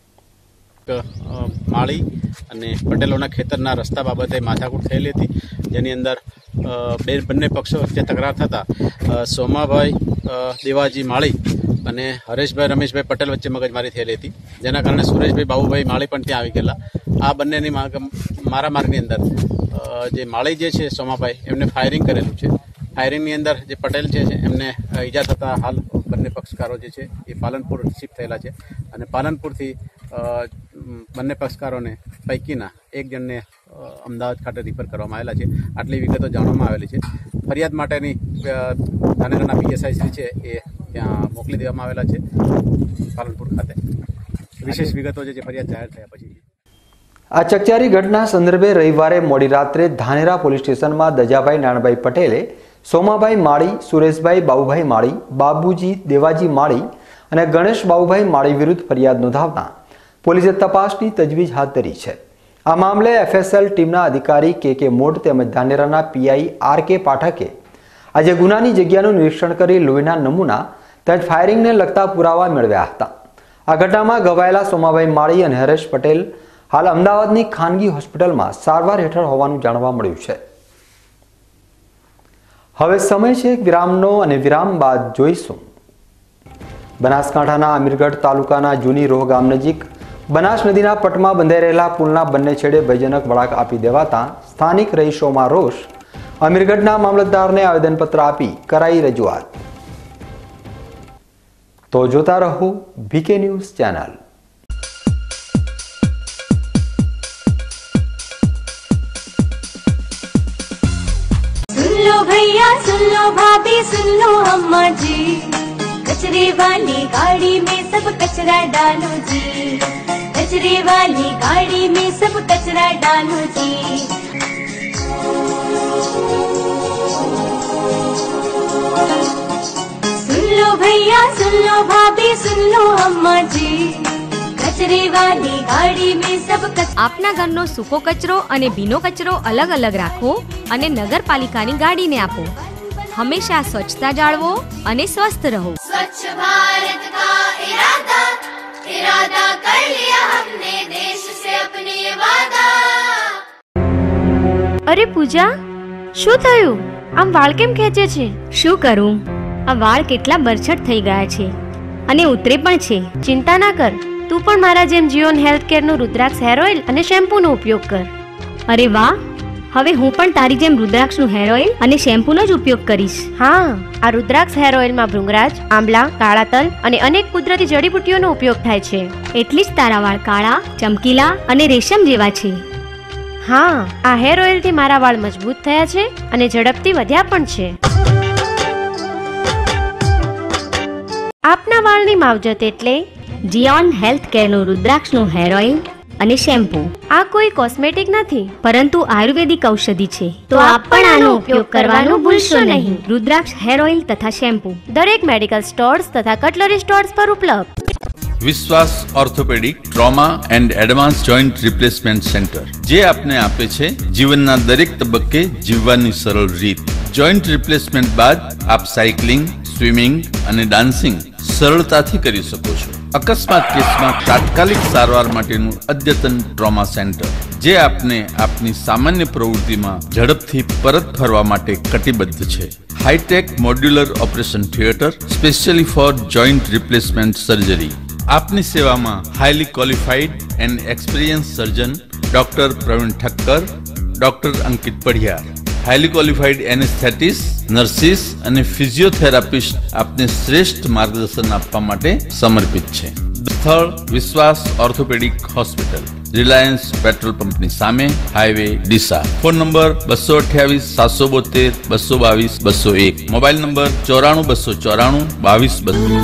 માળી અને પટેલોના ખેતરના રસ્તા બાબતે માથાકૂટ થયેલી હતી, જેની અંદર બે બંને પક્ષો વચ્ચે તકરાર થતા સોમાભાઈ દેવાજી માળી અને હરેશભાઈ રમેશભાઈ પટેલ વચ્ચે મગજમારી થયેલી હતી, જેના કારણે સુરેશભાઈ બાબુભાઈ માળી પણ ત્યાં આવી ગયેલા। આ બંનેની મારામારીની અંદર જે માળી જે છે સોમાભાઈ એમને ફાયરિંગ કરેલું છે। ફાયરિંગની અંદર જે પટેલ છે એમને ઈજા થતાં હાલ બંને પક્ષકારો જે છે એ પાલનપુર શિફ્ટ થયેલા છે અને પાલનપુરથી બંને પક્ષકારોને પૈકીના એક જણને અમદાવાદ ખાતે રિફર કરવામાં આવેલા છે। આટલી વિગતો જાણવામાં આવેલી છે। ફરિયાદ માટેની ધાનેરાના પીએસઆઈ શ્રી છે એ ત્યાં મોકલી દેવામાં આવેલા છે પાલનપુર ખાતે। વિશેષ વિગતો જે ફરિયાદ જાહેર થયા પછી આ ચકચારી ઘટના સંદર્ભે રવિવારે મોડી રાત્રે ધાનેરા પોલીસ સ્ટેશનમાં દજાભાઈ નાણભાઈ પટેલે સોમાભાઈ માળી, સુરેશભાઈ બાબુભાઈ માળી, બાબુજી દેવાજી માળી અને ગણેશ બાબુભાઈ માળી વિરુદ્ધ ફરિયાદ નોંધાવતા પોલીસે તપાસની તજવીજ હાથ ધરી છે। આ મામલે એફએસએલ ટીમના અધિકારી કે કે મોડ તેમજ ધાનેરાના પીઆઈ આર કે પાઠકે આજે ગુનાની જગ્યાનું નિરીક્ષણ કરી લોહીના નમૂના તેમજ ફાયરિંગને લગતા પુરાવા મેળવ્યા હતા। આ ઘટનામાં ઘવાયેલા સોમાભાઈ માળી અને હરેશ પટેલ હાલ અમદાવાદની ખાનગી હોસ્પિટલમાં સારવાર હેઠળ હોવાનું જાણવા મળ્યું છે। હવે સમય છે એક વિરામનો અને વિરામ બાદ જોઈશું બનાસકાંઠાના અમીરગઢ તાલુકાના જૂની રોહ ગામ નજીક બનાસ નદીના પટમાં બંધાઈ રહેલા પુલના બંને છેડે ભયજનક વળાંક આપી દેવાતા સ્થાનિક રહીશોમાં રોષ। અમીરગઢના મામલતદારને આવેદનપત્ર આપી કરાઈ રજૂઆત। તો જોતા રહો બીકે ન્યૂઝ ચેનલ। सुन लो भैया, सुन लो भाभी, सुन लो अम्मा जी, कचरे वाली गाड़ी में सब कचरा डालो जी, कचरे वाली गाड़ी में सब कचरा डालो जी। सुन लो भैया, सुन लो भाभी, सुन लो अम्मा जी, कचरे वाली गाड़ी में सब कचरा। આપના ઘરનો સૂકો કચરો અને ભીનો કચરો અલગ અલગ રાખો અને નગરપાલિકાની ગાડીને આપો। હંમેશા સ્વચ્છતા જાળવો અને સ્વસ્થ રહો। स्वच्छ भारत का इरादा इरादा कर लिया हमने देश से अपने वादा। અરે પૂજા, શું થયું? આમ વાળ કેમ ખેંચે છે? શું કરું, આ વાળ કેટલા બરછટ થઈ ગયા છે અને ઉતરે પણ છે. ચિંતા ના કર, તું પણ મારા જેમ જીઓન હેલ્થ કેરનું રુદ્રાક્ષ હેર ઓઇલ અને શેમ્પૂનો ઉપયોગ કર. અરે વાહ, હવે હું પણ તારી જેમ રુદ્રાક્ષનું હેર ઓઇલ અને શેમ્પૂનો જ ઉપયોગ કરીશ. હા, આ રુદ્રાક્ષ હેર ઓઇલમાં ભૃંગરાજ, આંબલા, કાળા તલ અને અનેક કુદરતી જડીબુટ્ટીઓનો ઉપયોગ થાય છે. એટલી જ તારા વાળ કાળા, ચમકીલા અને રેશમ જેવા છે. હા, આ હેર ઓઇલથી મારા વાળ મજબૂત થયા છે અને ઝડપથી વધ્યા પણ છે. આપના વાળની માવજત એટલે જીઓન હેલ્થ કેરનું રુદ્રાક્ષનું હેર ઓઇલ અને શેમ્પૂ. આ કોઈ કોસ્મેટિક નથી, પરંતુ આયુર્વેદિક ઔષધિ છે. તો આપ પણ આનો ઉપયોગ કરવાનું ભૂલશો નહીં. રુદ્રાક્ષ હેર ઓઇલ તથા શેમ્પૂ દરેક મેડિકલ સ્ટોર્સ તથા કટલરી સ્ટોર્સ પર ઉપલબ્ધ. Vishwas orthopaedic trauma and advance joint replacement centre, જે આપને આપે છે જીવનના દરેક તબક્કે જીવવાની સરળ રીત. જોઈન્ટ રિપ્લેસમેન્ટ બાદ આપ સાયકલિંગ, સ્વિમિંગ અને ડાન્સિંગ સરળતાથી કરી શકો છો. અકસ્માત કેસમાં તાત્કાલિક સારવાર માટેનું અદ્યતન ટ્રોમા સેન્ટર, જે આપને આપની સામાન્ય પ્રવૃત્તિમાં ઝડપથી પરત ફરવા માટે કટિબદ્ધ છે. Hi-tech modular operation theatre specially for joint replacement surgery. આપની સેવામાં highly qualified and experience surgeon doctor Pravin Thakkar, doctor Ankit Padhiyar, highly qualified anaesthetist, nurses અને ફિઝિયોથેરાપિસ્ટ આપને શ્રેષ્ઠ માર્ગદર્શન આપવા માટે સમર્પિત છે. સ્થળ વિશ્વાસ ઓર્થોપેડિક હોસ્પિટલ, રિલાયન્સ પેટ્રોલ પંપની સામે, હાઈવે ડીસા. ફોન નંબર બસો અઠ્યાવીસ સાતસો બોતેર બસો બાવીસ બસો એક. મોબાઈલ નંબર ચોરાણું બસો ચોરાણું બાવીસ બસો.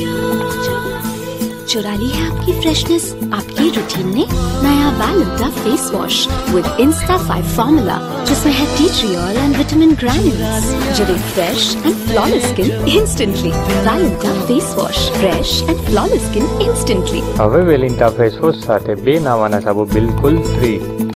चुरा ली है आपकी फ्रेशनेस, आपकी रूटीन ने नया Valenta face wash with insta five formula, जिसमें है tea tree oil and vitamin granules, जो दे fresh and flawless skin instantly. Valenta face wash, fresh and flawless skin instantly. હવે વેલિન્ટા ફેસ વોશ સાથે બે નાવાના સાબુ બિલકુલ ફ્રી.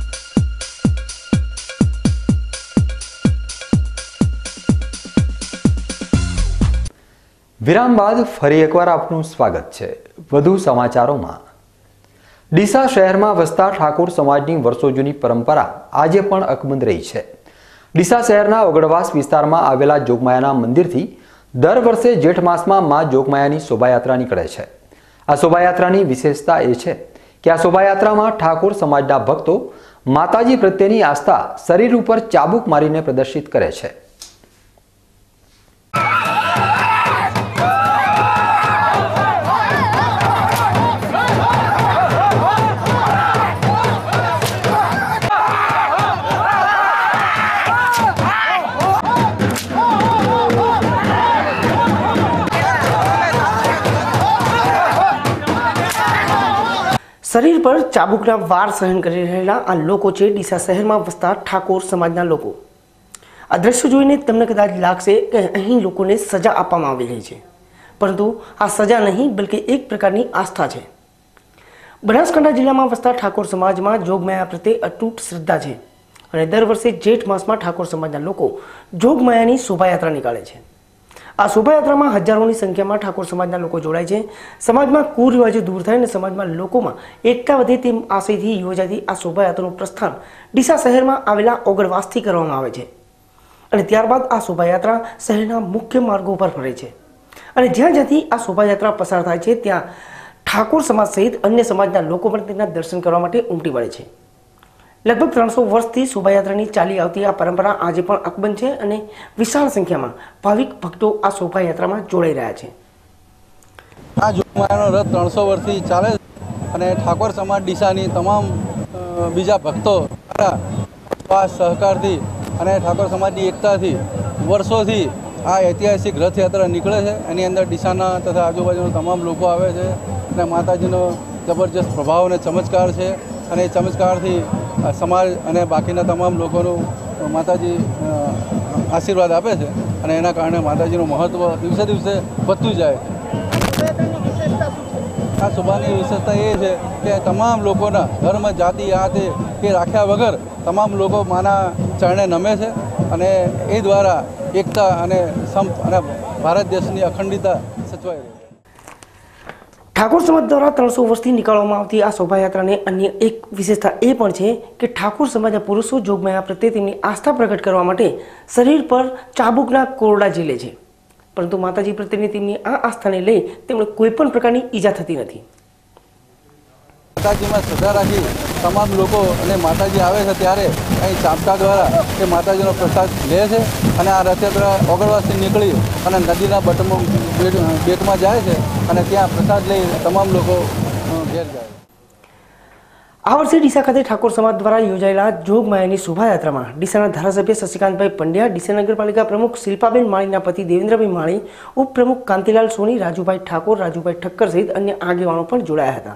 વિરામ બાદ ફરી એકવાર આપનું સ્વાગત છે. વધુ સમાચારોમાં. ડીસા શહેરમાં વસતા ઠાકોર સમાજની વર્ષો જૂની પરંપરા આજે પણ અકબંધ રહી છે. ડીસા શહેરના ઓગળવાસ વિસ્તારમાં આવેલા જોગમાયાના મંદિરથી દર વર્ષે જેઠ માસમાં મા જોગમાયાની શોભાયાત્રા નીકળે છે. આ શોભાયાત્રાની વિશેષતા એ છે કે આ શોભાયાત્રામાં ઠાકોર સમાજના ભક્તો માતાજી પ્રત્યેની આસ્થા શરીર ઉપર ચાબુક મારીને પ્રદર્શિત કરે છે. શરીર પર ચાબુકના વાર સહન કરી રહેલા આ લોકો છે ડીસા શહેરમાં વસતા ઠાકોર સમાજના લોકો. આ દ્રશ્યો જોઈને તમને કદાચ લાગશે કે અહીં લોકોને સજા આપવામાં આવી રહી છે, પરંતુ આ સજા નહીં બલ્કि એક પ્રકારની આસ્થા છે. બનાસકાંઠા જિલ્લામાં વસતા ઠાકોર સમાજમાં જોગમાયા પ્રત્યે અતૂટ શ્રદ્ધા છે અને દર વર્ષે જેઠ માસમાં ઠાકોર સમાજના લોકો જોગમાયાની શોભાયાત્રા નીકાળે છે. આ શોભાયાત્રામાં હજારોની સંખ્યામાં ઠાકોર સમાજના લોકો જોડાય છે. સમાજમાં કુરિવાજો દૂર થાય અને સમાજમાં લોકોમાં એકતા વધે તેમ આશયથી યોજાતી આ શોભાયાત્રાનું પ્રસ્થાન ડીસા શહેરમાં આવેલા ઓગળવાસથી કરવામાં આવે છે અને ત્યારબાદ આ શોભાયાત્રા શહેરના મુખ્ય માર્ગો પર ફરે છે અને જ્યાં જ્યાંથી આ શોભાયાત્રા પસાર થાય છે ત્યાં ઠાકોર સમાજ સહિત અન્ય સમાજના લોકો પણ તેના દર્શન કરવા માટે ઉમટી પડે છે. લગભગ ત્રણસો વર્ષથી શોભાયાત્રાની ચાલી આવતી આ પરંપરા આજે પણ અકબંધ છે અને વિશાળ સંખ્યામાં ભાવિક ભક્તો આ શોભાયાત્રામાં જોડાઈ રહ્યા છે. આ જોગમાયાનો રથ ત્રણસો વર્ષથી ચાલે અને ઠાકોર સમાજ ડીસાની તમામ બીજા ભક્તો દ્વારા સહકારથી અને ઠાકોર સમાજની એકતાથી વર્ષોથી આ ઐતિહાસિક રથયાત્રા નીકળે છે. એની અંદર ડીસાના તથા આજુબાજુના તમામ લોકો આવે છે અને માતાજીનો જબરજસ્ત પ્રભાવ અને ચમત્કાર છે અને એ ચમત્કારથી સમાજ અને બાકીના તમામ લોકોનું માતાજી આશીર્વાદ આપે છે અને એના કારણે માતાજીનું મહત્ત્વ દિવસે દિવસે વધતું જાય. આ શોભાની વિશેષતા એ છે કે તમામ લોકોના ધર્મ, જાતિ, આ તે એ રાખ્યા વગર તમામ લોકો માના ચરણે નમે છે અને એ દ્વારા એકતા અને સંપ અને ભારત દેશની અખંડિતતા સચવાઈ રહી છે. ઠાકોર સમાજ દ્વારા ત્રણસો વર્ષથી નીકાળવામાં આવતી આ શોભાયાત્રાને અન્ય એક વિશેષતા એ પણ છે કે ઠાકોર સમાજના પુરુષો જોગમાયા પ્રત્યે તેમની આસ્થા પ્રગટ કરવા માટે શરીર પર ચાબુકના કોરડા ઝીલે છે, પરંતુ માતાજી પ્રત્યેની તેમની આ આસ્થાને લઈ તેમને કોઈ પણ પ્રકારની ઈજા થતી નથી. માતાજીમાં શ્રદ્ધા રાખી તમામ લોકો અને માતાજી આવે છે ત્યારે અહીં ચાંપકા દ્વારા એ માતાજીનો પ્રસાદ લે છે અને આ રથયાત્રા ઓગણવાસથી નીકળી અને નદીના બટમાં બેટમાં જાય છે અને ત્યાં પ્રસાદ લઈ તમામ લોકો ઘેર જાય. આ વર્ષે ડીસા ખાતે ઠાકોર સમાજ દ્વારા યોજાયેલા જોગમાયાની શોભાયાત્રામાં ડીસાના ધારાસભ્ય શશિકાંતભાઈ પંડ્યા, ડીસા નગરપાલિકા પ્રમુખ શિલ્પાબેન માળીના પતિ દેવેન્દ્રભાઈ માળી, ઉપપ્રમુખ કાંતિલાલ સોની, રાજુભાઈ ઠાકોર, રાજુભાઈ ઠક્કર સહિત અન્ય આગેવાનો પણ જોડાયા હતા.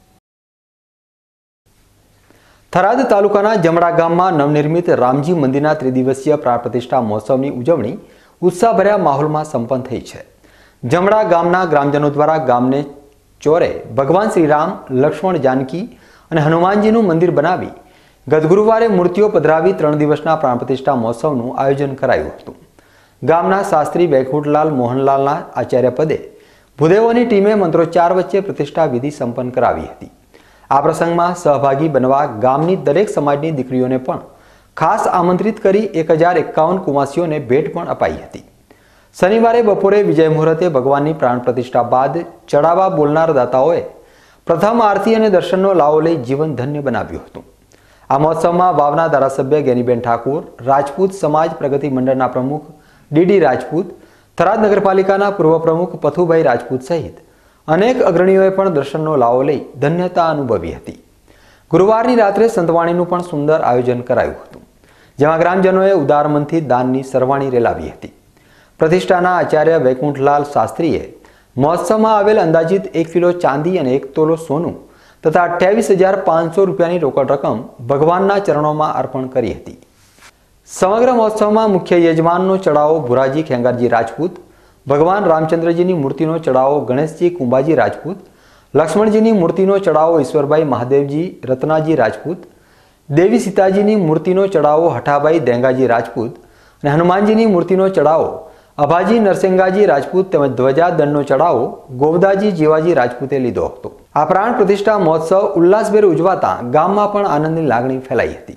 થરાદ તાલુકાના જમણા ગામમાં નવનિર્મિત રામજી મંદિરના ત્રિદિવસીય પ્રાણ પ્રતિષ્ઠા મહોત્સવની ઉજવણી ઉત્સાહભર્યા માહોલમાં સંપન્ન થઈ છે. જમણા ગામના ગ્રામજનો દ્વારા ગામને ચોરે ભગવાન શ્રીરામ, લક્ષ્મણ, જાનકી અને હનુમાનજીનું મંદિર બનાવી ગત ગુરુવારે મૂર્તિઓ પધરાવી ત્રણ દિવસના પ્રાણ પ્રતિષ્ઠા મહોત્સવનું આયોજન કરાયું હતું. ગામના શાસ્ત્રી વૈકુંઠલાલ મોહનલાલના આચાર્ય પદે ભૂદેવોની ટીમે મંત્રોચ્ચાર વચ્ચે પ્રતિષ્ઠા વિધિ સંપન્ન કરાવી હતી. આ પ્રસંગમાં સહભાગી બનવા ગામની દરેક સમાજની દીકરીઓને પણ ખાસ આમંત્રિત કરી એક હજાર એકાવન કુમાસીઓને ભેટ પણ અપાઈ હતી. શનિવારે બપોરે વિજય મુહૂર્તે ભગવાનની પ્રાણ પ્રતિષ્ઠા બાદ ચડાવા બોલનાર દાતાઓએ પ્રથમ આરતી અને દર્શનનો લાવો લઈ જીવન ધન્ય બનાવ્યું હતું. આ મહોત્સવમાં વાવના ધારાસભ્ય ગેનીબેન ઠાકોર, રાજપૂત સમાજ પ્રગતિ મંડળના પ્રમુખ ડીડી રાજપૂત, થરાદ નગરપાલિકાના પૂર્વ પ્રમુખ પથુભાઈ રાજપૂત સહિત અનેક અગ્રણીઓએ પણ દર્શનનો લાવો લઈ ધન્યતા અનુભવી હતી. ગુરુવારની રાત્રે સંતવાણીનું પણ સુંદર આયોજન કરાયું હતું, જેમાં ગ્રામજનોએ ઉદાર મનથી દાનની સરવાણી રેલાવી હતી. પ્રતિષ્ઠાના આચાર્ય વૈકુંઠલાલ શાસ્ત્રીએ મહોત્સવમાં આવેલ અંદાજિત એક કિલો ચાંદી અને એક તોલો સોનું તથા અઠ્યાવીસ હજાર પાંચસો રૂપિયાની રોકડ રકમ ભગવાનના ચરણોમાં અર્પણ કરી હતી. સમગ્ર મહોત્સવમાં મુખ્ય યજમાનનો ચડાવો ભુરાજી ખેંગારજી રાજપૂત, ભગવાન રામચંદ્રજીની મૂર્તિનો ચડાવો ગણેશજી કુંભાજી રાજપૂત, લક્ષ્મણજીની મૂર્તિનો ચડાવો ઈશ્વરભાઈ મહાદેવજી રત્નાજી રાજપૂત, દેવી સીતાજીની મૂર્તિનો ચડાવો હઠાભાઈ દેંગાજી રાજપૂત અને હનુમાનજીની મૂર્તિનો ચડાવો અભાજી નરસિંગાજી રાજપૂત તેમજ ધ્વજા દંડનો ચડાવો ગોવદાજી જીવાજી રાજપૂતે લીધો હતો. આ પ્રાણ પ્રતિષ્ઠા મહોત્સવ ઉલ્લાસભેર ઉજવાતા ગામમાં પણ આનંદની લાગણી ફેલાઈ હતી.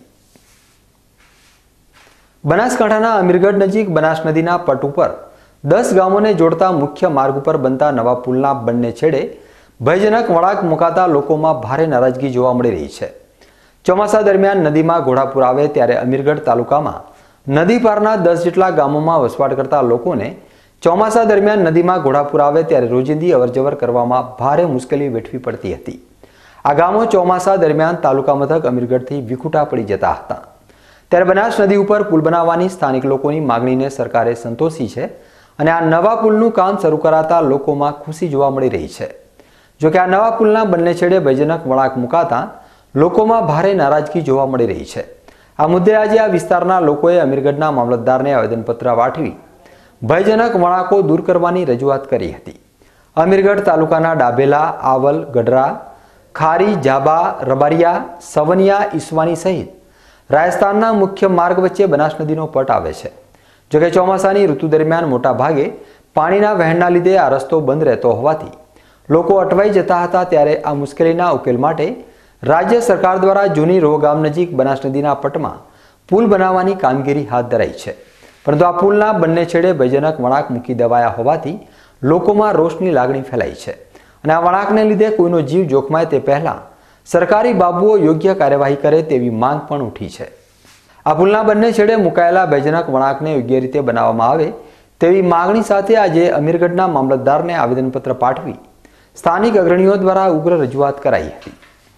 બનાસકાંઠાના અમીરગઢ નજીક બનાસ નદીના પટ ઉપર દસ ગામોને જોડતા મુખ્ય માર્ગ ઉપર બનતા નવા પુલના બંને છેડે ભયજનક વળાંક મુકાતા લોકોમાં ભારે નારાજગી જોવા મળી રહી છે. ચોમાસા દરમિયાન નદીમાં ઘોડાપૂર આવે ત્યારે અમીરગઢ તાલુકામાં નદી પારના દસ જેટલા ગામોમાં વસવાટ કરતા લોકોને ચોમાસા દરમિયાન નદીમાં ઘોડાપૂર આવે ત્યારે રોજિંદી અવરજવર કરવામાં ભારે મુશ્કેલી વેઠવી પડતી હતી. આ ગામો ચોમાસા દરમિયાન તાલુકા મથક અમીરગઢથી વિખૂટા પડી જતા હતા. ત્યારે બનાસ નદી ઉપર પુલ બનાવવાની સ્થાનિક લોકોની માગણીને સરકારે સંતોષી છે અને આ નવા પુલનું કામ શરૂ કરાતા લોકોમાં ખુશી જોવા મળી રહી છે. જોકે આ નવા પુલના બંને છેડે ભયજનક વળાંક મુકાતા લોકોમાં ભારે નારાજગી જોવા મળી રહી છે. આ મુદ્દે આજે આ વિસ્તારના લોકોએ અમીરગઢના મામલતદારને આવેદનપત્ર પાઠવી ભયજનક વળાંકો દૂર કરવાની રજૂઆત કરી હતી. અમીરગઢ તાલુકાના ડાભેલા, આવલ, ગઢરા, ખારી, જાબા, રબારિયા, સવનિયા, ઈસવાની સહિત રાજસ્થાનના મુખ્ય માર્ગ વચ્ચે બનાસ નદીનો પટ આવે છે. જોકે ચોમાસાની ઋતુ દરમિયાન મોટા ભાગે પાણીના વહેણના લીધે આ રસ્તો બંધ રહેતો હોવાથી લોકો અટવાઈ જતા હતા. ત્યારે આ મુશ્કેલીના ઉકેલ માટે રાજ્ય સરકાર દ્વારા જૂની રોહ ગામ નજીક બનાસ નદીના પટમાં પુલ બનાવવાની કામગીરી હાથ ધરાઈ છે. પરંતુ આ પુલના બંને છેડે ભયજનક વળાંક મૂકી દેવાયા હોવાથી લોકોમાં રોષની લાગણી ફેલાઈ છે અને આ વળાંકને લીધે કોઈનો જીવ જોખમાય તે પહેલા સરકારી બાબુઓ યોગ્ય કાર્યવાહી કરે તેવી માંગ પણ ઉઠી છે. આ પુલના બંને છેડે મુકાયેલા ભયજનક વળાંકને યોગ્ય રીતે બનાવવામાં આવે તેવી માંગણી સાથે આજે અમીરગઢના મામલતદારને આવેદનપત્ર પાઠવી સ્થાનિક અગ્રણીઓ દ્વારા ઉગ્ર રજૂઆત કરાઈ હતી.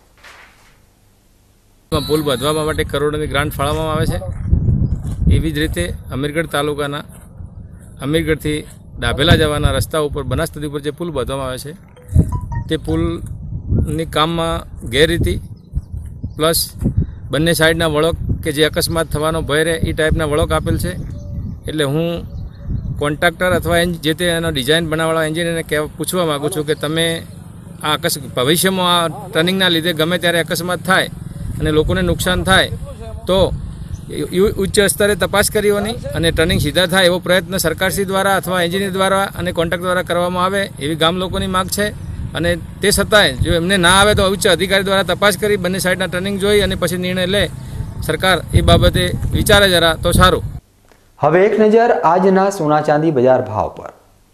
પુલ બાંધવા માટે કરોડોની ગ્રાન્ટ ફાળવવામાં આવે છે. એવી જ રીતે અમીરગઢ તાલુકાના અમીરગઢથી ડાભેલા જવાના રસ્તા ઉપર બનાસ નદી ઉપર જે પુલ બાંધવામાં આવે છે તે પુલની કામમાં ગેરરીતિ પ્લસ બંને સાઈડના વળોક કે જે અકસ્માત થવાનો ભય રહે એ ટાઈપના વળોક આપેલ છે. એટલે હું કોન્ટ્રાક્ટર અથવા જે તે એનો ડિઝાઇન બનાવવાળા એન્જિનિયરને કહેવા પૂછવા માગું છું કે તમે આ અકસ્ ભવિષ્યમાં આ ટર્નિંગના લીધે ગમે ત્યારે અકસ્માત થાય અને લોકોને નુકસાન થાય તો ઉચ્ચ સ્તરે તપાસ કરીઓની અને ટર્નિંગ સીધા થાય એવો પ્રયત્ન સરકારશ્રી દ્વારા અથવા એન્જિનિયર દ્વારા અને કોન્ટ્રાક્ટ દ્વારા કરવામાં આવે એવી ગામ લોકોની માગ છે. અને તે છતાંય જો એમને ના આવે તો ઉચ્ચ અધિકારી દ્વારા તપાસ કરી બંને સાઈડના ટર્નિંગ જોઈ અને પછી નિર્ણય લે સરકાર એ બાબતે વિચારે જરા તો સારું. હવે એક નજર આજના સોના ચાંદી બજાર ભાવ પર.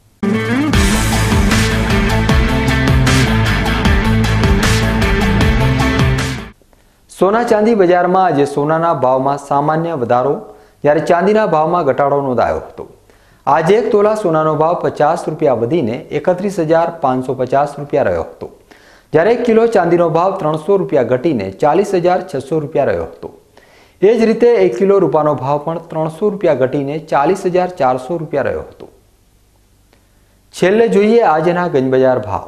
સોના ચાંદી બજારમાં આજે સોનાના ભાવમાં સામાન્ય વધારો જ્યારે ચાંદીના ભાવમાં ઘટાડો નોંધાયો હતો. આજે એક તોલા સોનાનો ભાવ પચાસ રૂપિયા વધીને એકત્રીસ હજાર પાંચસો પચાસ રૂપિયા રહ્યો હતો, જ્યારે એક કિલો ચાંદીનો ભાવ ત્રણસો રૂપિયા ઘટીને ચાલીસ હજાર છસો રૂપિયા રહ્યો હતો. એ જ રીતે એક કિલો રૂપાનો ભાવ પણ ત્રણસો રૂપિયા ઘટીને ચાલીસ હજાર ચારસો રૂપિયા રહ્યો હતો. છેલ્લે જોઈએ આજના ગંજ બજાર ભાવ.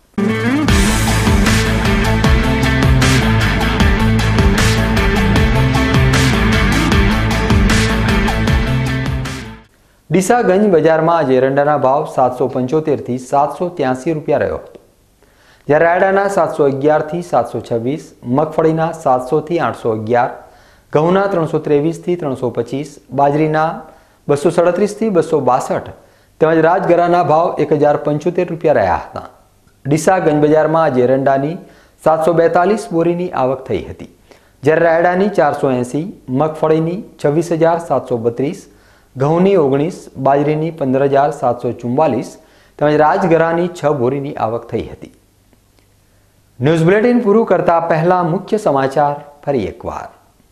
ડીસા ગંજ બજારમાં આજે એરંડાના ભાવ સાતસો પંચોતેર થી સાતસો ત્યાસી રૂપિયા રહ્યો હતો, જ્યારે રાયડાના સાતસો અગિયાર થી સાતસો છવ્વીસ, મગફળીના સાતસો થી આઠસો અગિયાર, ઘઉંના ત્રણસો ત્રેવીસ થી ત્રણસો પચીસ, બાજરીના બસો સડત્રીસ થી બસો બાસઠ તેમજ રાજગરાના ભાવ એક હજાર પંચોતેર રૂપિયા રહ્યા હતા. ડીસા ગંજ બજારમાં આજે એરંડાની સાતસો બેતાલીસ બોરીની આવક થઈ હતી, જ્યારે રાયડાની ચારસો એંસી, મગફળીની છવ્વીસ હજાર સાતસો બત્રીસ, ઘઉંની ઓગણીસ, બાજરીની પંદર હજાર સાતસો ચુમ્માલીસ તેમજ રાજગરાની છ બોરીની આવક થઈ હતી. ન્યૂઝ બુલેટિન પૂરું કરતા પહેલા મુખ્ય સમાચાર ફરી એકવાર.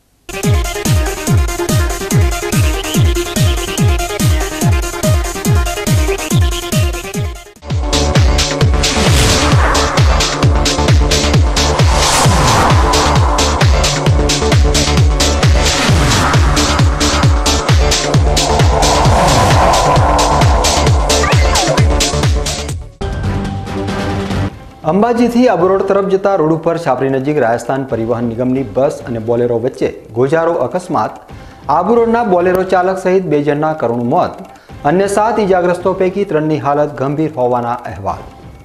અંબાજીથી આબુ રોડ તરફ જતા રોડ ઉપર છાપરી નજીક રાજસ્થાન પરિવહન નિગમની બસ અને બોલેરો વચ્ચે ગોજારો અકસ્માત. આબુ રોડના બોલેરો ચાલક સહિત બે જણના કરુણ મોત, અન્ય સાત ઇજાગ્રસ્તો પૈકી ત્રણની હાલત ગંભીર હોવાના અહેવાલ.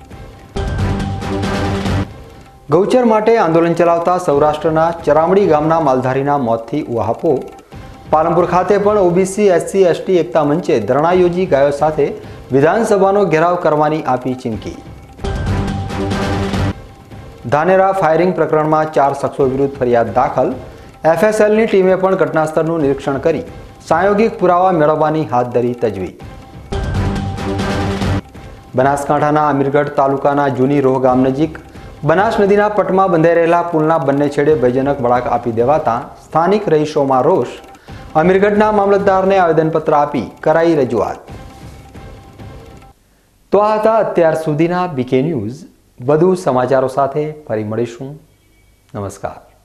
ગૌચર માટે આંદોલન ચલાવતા સૌરાષ્ટ્રના ચરામડી ગામના માલધારીના મોતથી ઉહાપો. પાલનપુર ખાતે પણ ઓબીસી એસસી એસટી એકતા મંચે ધરણા યોજી ગાયો સાથે વિધાનસભાનો ઘેરાવ કરવાની આપી ચીમકી. ધાનેરા ફાયરિંગ પ્રકરણમાં ચાર શખ્સો વિરુદ્ધ ફરિયાદ દાખલ. એફએસએલની ટીમે પણ ઘટનાસ્થળનું નિરીક્ષણ કરી પ્રાયોગિક પુરાવા મેળવવાની હાથ ધરી તજવીજ. બનાસકાંઠાના અમીરગઢ તાલુકાના જૂની રોહ ગામ નજીક બનાસ નદીના પટમાં બંધાઈ રહેલા પુલના બંને છેડે ભયજનક વળાંક આપી દેવાતા સ્થાનિક રહીશોમાં રોષ. અમીરગઢના મામલતદારને આવેદનપત્ર આપી કરાઈ રજૂઆત. તો આ હતા અત્યાર સુધીના બીકે ન્યૂઝ. વધુ સમાચારો સાથે ફરી મળીશું. નમસ્કાર.